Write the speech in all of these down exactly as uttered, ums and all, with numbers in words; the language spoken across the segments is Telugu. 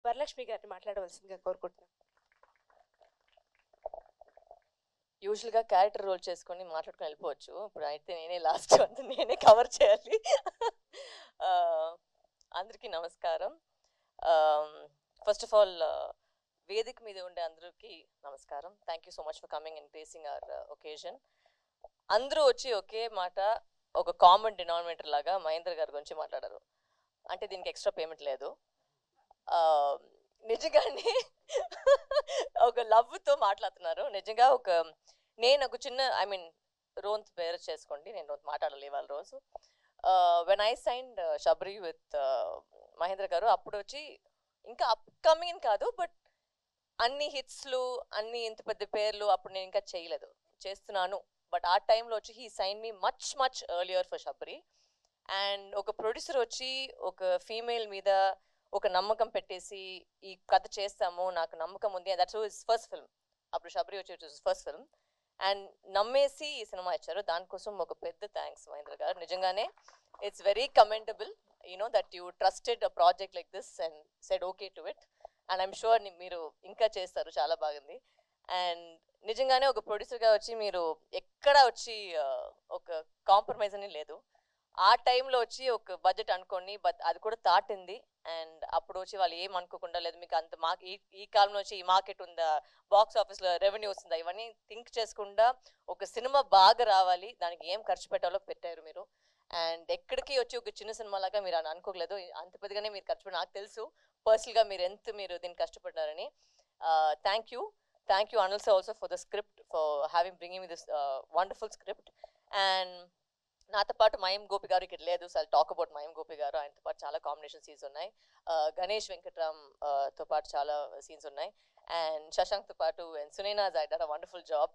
వరలక్ష్మి గారిని మాట్లాడవలసిందిగా కోరుకుంటున్నాను. యూజువల్గా క్యారెక్టర్ రోల్ చేసుకొని మాట్లాడుకొని వెళ్ళిపోవచ్చు. ఇప్పుడు అయితే నేనే లాస్ట్ అంతా నేనే కవర్ చేయాలి. అందరికీ నమస్కారం. ఫస్ట్ ఆఫ్ ఆల్ వేదిక మీద ఉండే అందరికీ నమస్కారం. Thank you so much for coming and gracing our occasion. అందరూ వచ్చి ఒకే మాట ఒక కామన్ డినామినేటర్ లాగా మహేంద్ర గారి గురించి మాట్లాడారు. అంటే దీనికి ఎక్స్ట్రా పేమెంట్ లేదు. నిజంగానే ఒక లవ్తో మాట్లాడుతున్నారు. నిజంగా ఒక నేను ఒక చిన్న ఐ మీన్ రోంత్ పేరు చేసుకోండి, నేను రోంత్ మాట్లాడాలి ఇవాళ రోజు. When I signed Sabari with Mahendra garu, అప్పుడు వచ్చి ఇంకా అప్కమింగ్ కాదు, బట్ అన్ని హిట్స్లు అన్ని ఇంత పెద్ద పేర్లు అప్పుడు నేను ఇంకా చేయలేదు, చేస్తున్నాను. బట్ ఆ టైంలో వచ్చి he sign me much much earlier for Sabari. And ఒక ప్రొడ్యూసర్ వచ్చి ఒక ఫీమేల్ మీద ఒక నమ్మకం పెట్టేసి ఈ కథ చేస్తాము, నాకు నమ్మకం ఉంది, దట్స్ హిస్ ఫస్ట్ ఫిల్మ్. అప్పుడు షబ్రి వచ్చి ఫస్ట్ ఫిల్మ్ అండ్ నమ్మేసి ఈ సినిమా ఇచ్చారు. దానికోసం ఒక పెద్ద థ్యాంక్స్ మహేంద్ర గారు. నిజంగానే it's very commendable you know that you trusted a project like this and said okay to it. And I'm sure మీరు ఇంకా చేస్తారు, చాలా బాగుంది. అండ్ నిజంగానే ఒక ప్రొడ్యూసర్గా వచ్చి మీరు ఎక్కడ వచ్చి ఒక కాంప్రమైజ్ అని లేదు. ఆ టైంలో వచ్చి ఒక బడ్జెట్ అనుకోండి, బట్ అది కూడా దాటింది. అండ్ అప్పుడు వచ్చి వాళ్ళు ఏం అనుకోకుండా లేదు మీకు అంత మా ఈ ఈ కాలంలో వచ్చి ఈ మార్కెట్ ఉందా, బాక్స్ ఆఫీస్లో రెవెన్యూ వస్తుందా, ఇవన్నీ థింక్ చేసుకుండా ఒక సినిమా బాగా రావాలి, దానికి ఏం ఖర్చు పెట్టాలో పెట్టారు మీరు. అండ్ ఎక్కడికి వచ్చి ఒక చిన్న సినిమా లాగా మీరు అని అనుకోలేదు, అంత పెద్దగానే మీరు ఖర్చు నాకు తెలుసు పర్సనల్గా మీరు ఎంత మీరు దీన్ని కష్టపడ్డారని. Thank you thank you Anil sir also for the script, for having bringing me this wonderful script. And నాతో పాటు మయం గోపి గారు ఇక్కడ లేదు, సో ఐ టాక్ అబౌట్ మయం గోపి గారు. ఆయనతో పాటు చాలా కాంబినేషన్ సీన్స్ ఉన్నాయి. గణేష్ వెంకట్రామ్ తో పాటు చాలా సీన్స్ ఉన్నాయి. అండ్ శశాంక్తో పాటు and Sunaina I done a wonderful job.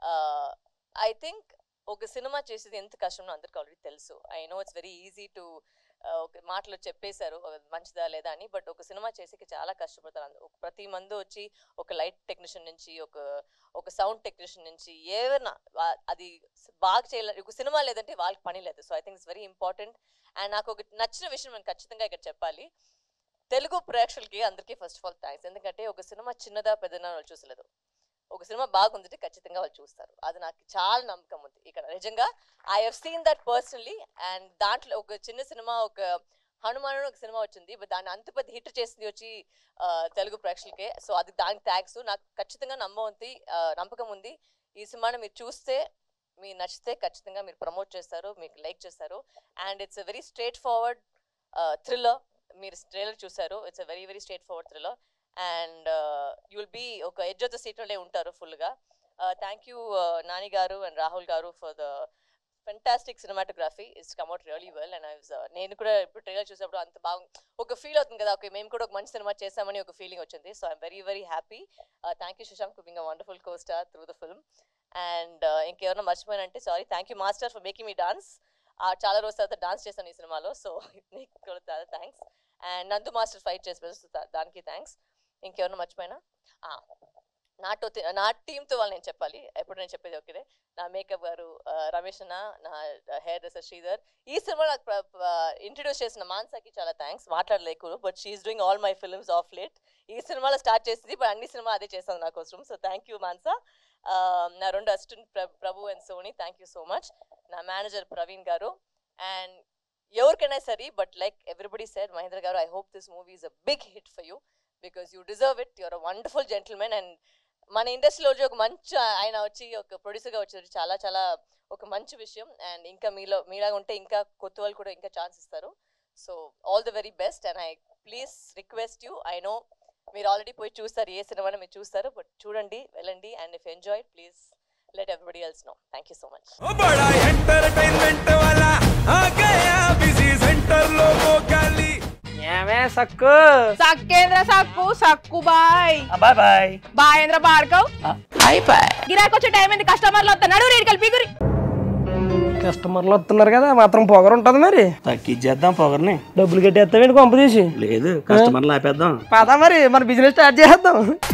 I think ఒక సినిమా చేసేది ఎంత కష్టమో అందరికీ ఆల్రెడీ తెలుసు. I know it's very easy to ఒక మాటలో చెప్పేశారు మంచిదా లేదా అని, బట్ ఒక సినిమా చేసేకి చాలా కష్టపడతారు. ప్రతి మంది వచ్చి ఒక లైట్ టెక్నీషియన్ నుంచి ఒక ఒక సౌండ్ టెక్నీషియన్ నుంచి ఏమైనా అది బాగా చేయలేదు, ఒక సినిమా లేదంటే వాళ్ళకి పని లేదు. So I think it's very important. And నాకు ఒక నచ్చిన విషయం నేను ఖచ్చితంగా ఇక్కడ చెప్పాలి, తెలుగు ప్రేక్షకులకి అందరికీ ఫస్ట్ ఆఫ్ ఆల్ థ్యాంక్స్. ఎందుకంటే ఒక సినిమా చిన్నదా పెద్దదా వాళ్ళు చూసలేదు, ఒక సినిమా బాగుందంటే ఖచ్చితంగా వాళ్ళు చూస్తారు. అది నాకు చాలా నమ్మకం ఉంది ఇక్కడ. నిజంగా I have seen that personally. And దాంట్లో ఒక చిన్న సినిమా, ఒక హనుమాన్ ఒక సినిమా వచ్చింది, బట్ దాన్ని అంత పెద్ద హిట్ చేసింది వచ్చి తెలుగు ప్రేక్షకులకే. సో అది దానికి థ్యాంక్స్. నాకు ఖచ్చితంగా నమ్మకం ఉంది నమ్మకం ఉంది ఈ సినిమాని మీరు చూస్తే మీరు నచ్చితే ఖచ్చితంగా మీరు ప్రమోట్ చేస్తారు, మీకు లైక్ చేస్తారు. And it's a very straight forward thriller. మీరు ట్రైలర్ చూసారు, it's a very very straight forward thriller. And you will be ఒక ఎడ్జ్ ఆఫ్ ద సీట్లోనే ఉంటారు ఫుల్గా. Thank you Nani garu and Rahul garu for the fantastic cinematography. It's come out really well. And I was నేను కూడా ఇప్పుడు ట్రైలర్ చూసినప్పుడు అంత బాగా ఒక ఫీల్ అవుతుంది కదా, ఓకే మేము కూడా ఒక మంచి సినిమా చేసామని ఒక ఫీలింగ్ వచ్చింది. So I'm very very happy. Thank you Shashank for being a wonderful co star through the film. And ఇంకెవరైనా మర్చిపోయానంటే sorry. Thank you master for making me dance. చాలా రోజుల తర్వాత డాన్స్ చేశాను ఈ సినిమాలో, సో నీకు కూడా చాలా thanks. And Nandu master fight చేసి దానికి థ్యాంక్స్. ఇంకెవరైనా మర్చిపోయినా నాతో నా టీంతో వాళ్ళు నేను చెప్పాలి, ఎప్పుడు నేను చెప్పేది ఓకే. నా మేకప్ గారు రమేష్ అన్న, నా హెయిర్ డ్రెస్సర్ శ్రీధర్. ఈ సినిమా నాకు ఇంట్రడ్యూస్ చేసిన మాన్సాకి చాలా థ్యాంక్స్. మాట్లాడలేకు, but she's doing all my films of late. ఈ సినిమాలో స్టార్ట్ చేసింది, బట్ అన్ని సినిమా అదే చేస్తాను నా కోసం. So thank you Mansa. నా రెండు assistant Prabhu and Soni, thank you so much. నా మేనేజర్ ప్రవీణ్ గారు. అండ్ ఎవరికైనా సరే, but like everybody said, Mahendra garu, I hope this movie is a big hit for you because you deserve it. You're a wonderful gentlemen. And మన ఇండస్ట్రీలో వచ్చి ఒక మంచి ఆయన వచ్చి ఒక ప్రొడ్యూసర్గా వచ్చి చాలా చాలా ఒక మంచి విషయం. అండ్ ఇంకా మీలో మీలాగా ఉంటే ఇంకా కొత్త వాళ్ళు కూడా ఇంకా ఛాన్స్ ఇస్తారు. So all the very best. And I please request you, I know మీరు ఆల్రెడీ పోయి చూస్తారు, ఏ సినిమాని మీరు చూస్తారు, బట్ చూడండి, వెళ్ళండి. And if enjoy please let everybody else know. Thank you so much. बड़ा entertainment वाला आ गया busy center लोगों का ली ఏమే సక్కు సక్కేంద్ర సక్కు సక్కు బాయ్ బాయ్ బాయ్ బాయేంద్ర భార్గవ్ బాయ్ బాయ్. గిరాకి వచ్చే టైం ఏంది, కస్టమర్లు వస్తున్నాడు, రేడికల్ పిగురి. కస్టమర్లు వస్తున్నారు కదా, మాత్రం పొగరు ఉంటది మరి. తగ్గించేద్దాం పొగర్ని. డబ్బులు కట్టేస్తావేంటి కొంప తీసి? లేదు, కస్టమర్లు ఆపేద్దాం. పదా మరి మన బిజినెస్ స్టార్ట్ చేద్దాం.